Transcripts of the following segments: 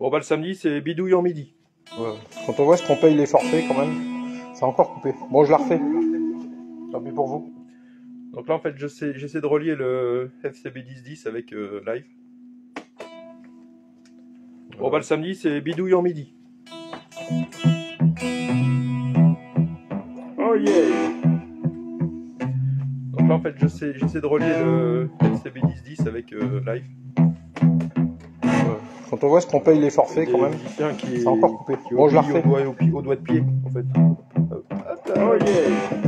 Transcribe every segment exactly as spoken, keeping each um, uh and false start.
Bon bah le samedi c'est bidouille en midi. Ouais. Quand on voit ce qu'on paye les forfaits quand même, c'est encore coupé. Bon, je la refais. Tant pis pour vous. Donc là en fait j'essaie j'essaie de relier le F C B dix dix avec euh, live. Bon bah le samedi c'est bidouille en midi. Oh yeah. Donc là en fait j'essaie j'essaie de relier le F C B dix dix avec euh, live. Ouais. Quand on voit ce qu'on paye les forfaits quand même, c'est encore coupé. Bon, je la refais. Au doigt, au, au doigt de pied en fait. Oh yeah.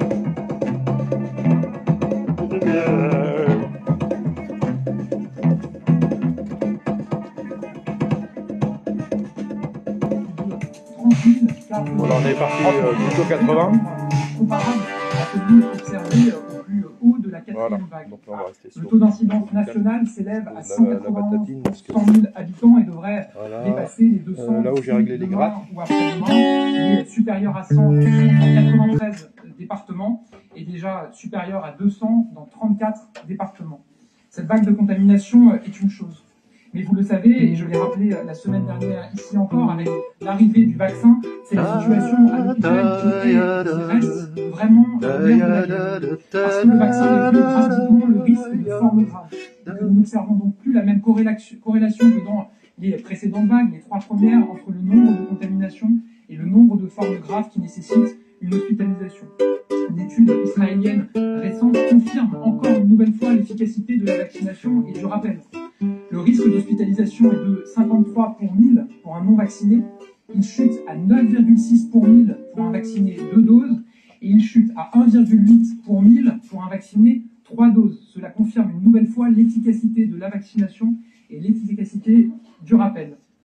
Voilà, on est parti euh, plutôt quatre-vingts. Comparable à celui observé au plus haut de la quatrième Voilà. vague. Donc là, on va rester sur le taux d'incidence national s'élève à cent quatre-vingt-onze pour cent mille habitants et devrait voilà. dépasser les deux cents euh, là où j'ai réglé les grades. ou après-demain. Il est supérieur à cent dans quatre-vingt-treize départements et déjà supérieur à deux cents dans trente-quatre départements. Cette vague de contamination est une chose. Mais vous le savez, et je l'ai rappelé la semaine dernière ici encore, avec l'arrivée du vaccin, c'est la situation à l'hôpital qui, est, qui reste vraiment euh, nerf de la guerre. Parce que le vaccin réduit drastiquement le risque de forme grave. Donc, nous n'observons donc plus la même corrélation, corrélation que dans les précédentes vagues, les trois premières, entre le nombre de contaminations et le nombre de formes graves qui nécessitent une hospitalisation. Une étude israélienne récente confirme encore une nouvelle fois l'efficacité de la vaccination et je rappelle, le risque d'hospitalisation est de cinquante-trois pour mille pour un non vacciné, il chute à neuf virgule six pour mille pour un vacciné deux doses et il chute à un virgule huit pour mille pour un vacciné trois doses. Cela confirme une nouvelle fois l'efficacité de la vaccination et l'efficacité du rappel.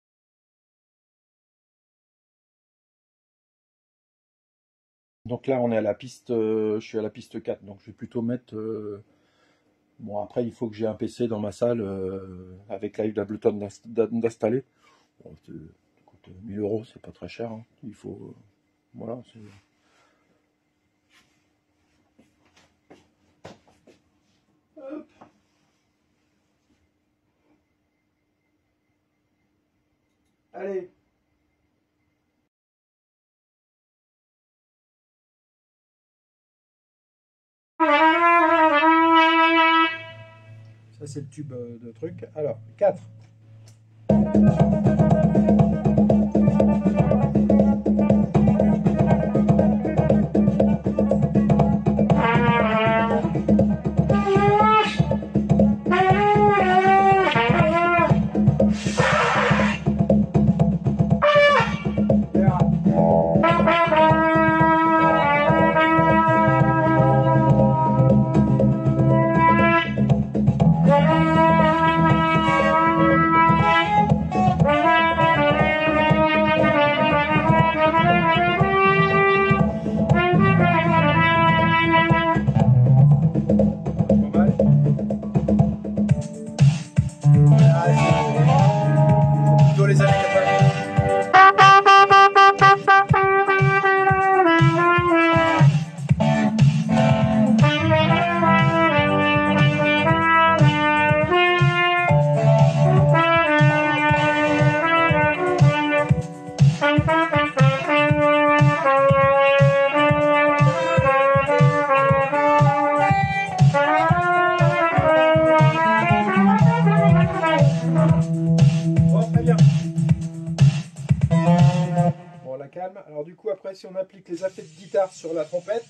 Donc là, on est à la piste, euh, je suis à la piste quatre, donc je vais plutôt mettre... Euh, bon, après, il faut que j'ai un P C dans ma salle euh, avec Live d'Ableton d'installer. Bon, ça coûte mille euros, c'est pas très cher. Hein. Il faut... Euh, voilà, c'est... Hop. Allez. Ça c'est le tube de truc. Alors, quatre. Alors du coup après si on applique les effets de guitare sur la trompette,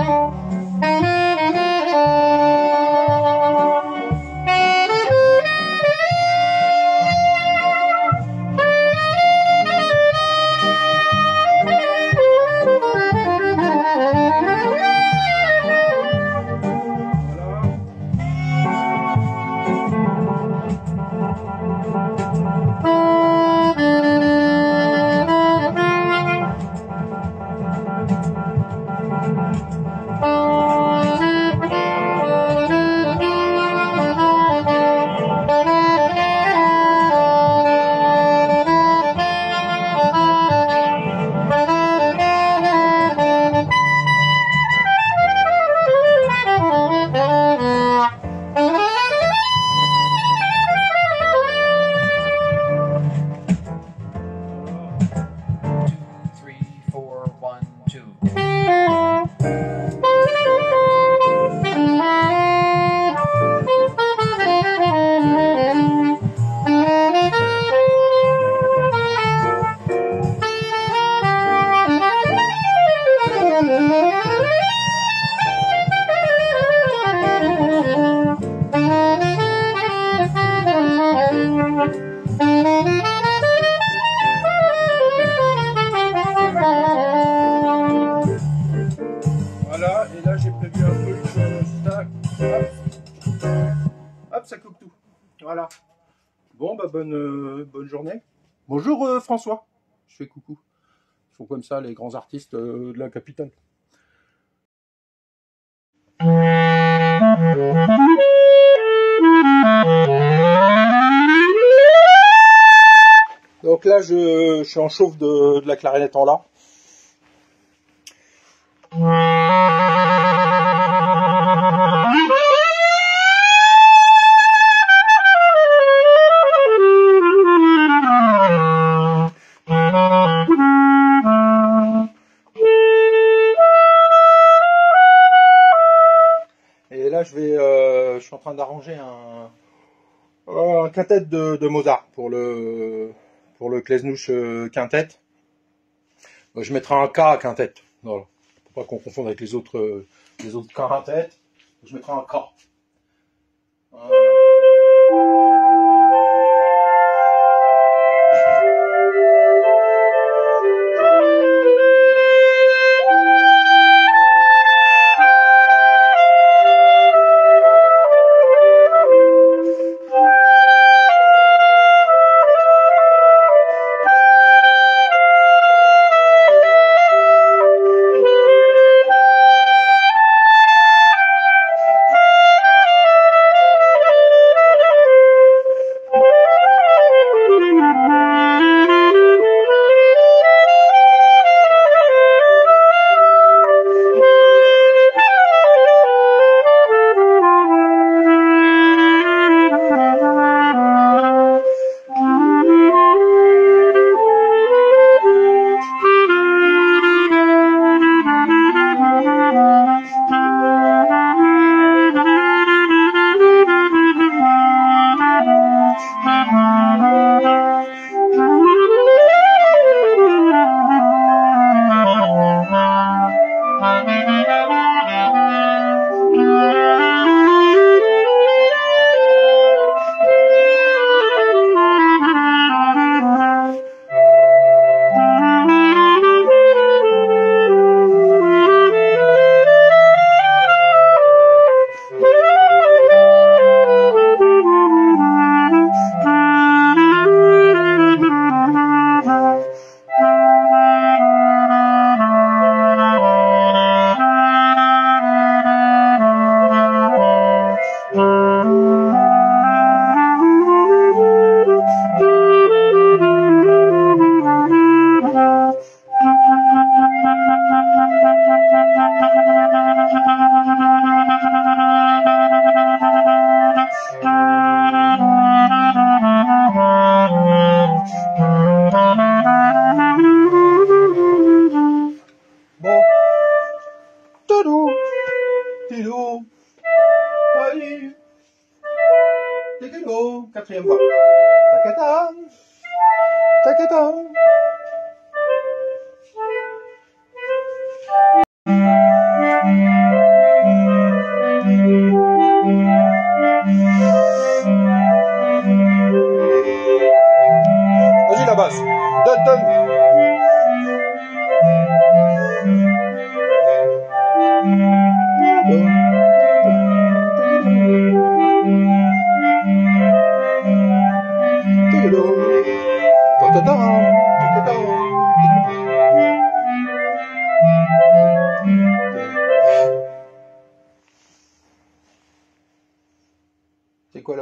Voilà, et là j'ai prévu un truc, euh, tac, hop, hop, ça coupe tout. Voilà. Bon, bah bonne, euh, bonne journée. Bonjour euh, François. Je fais coucou. Ils font comme ça les grands artistes euh, de la capitale. Donc là, je, je suis en chauffe de, de la clarinette en la. Et là, je vais, euh, je suis en train d'arranger un, un quintet de, de Mozart pour le, pour le Klesnuch euh, quintet. Je mettrai un K à quintet. Voilà. Faut pas qu'on confonde avec les autres, euh, les autres quintets. Je mettrai un K. Voilà. Bon. Tadou. Tidou. Allez. Tikigo. Quatrième fois. Taketan. Taketan. Thank you.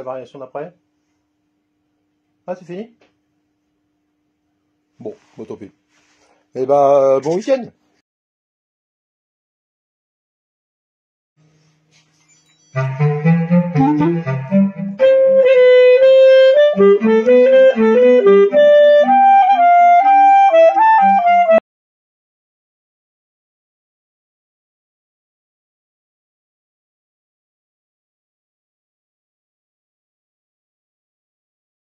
la variation d'après? Ah, c'est fini? Bon, bon, tant pis. Eh ben, bon week-end! Thank you.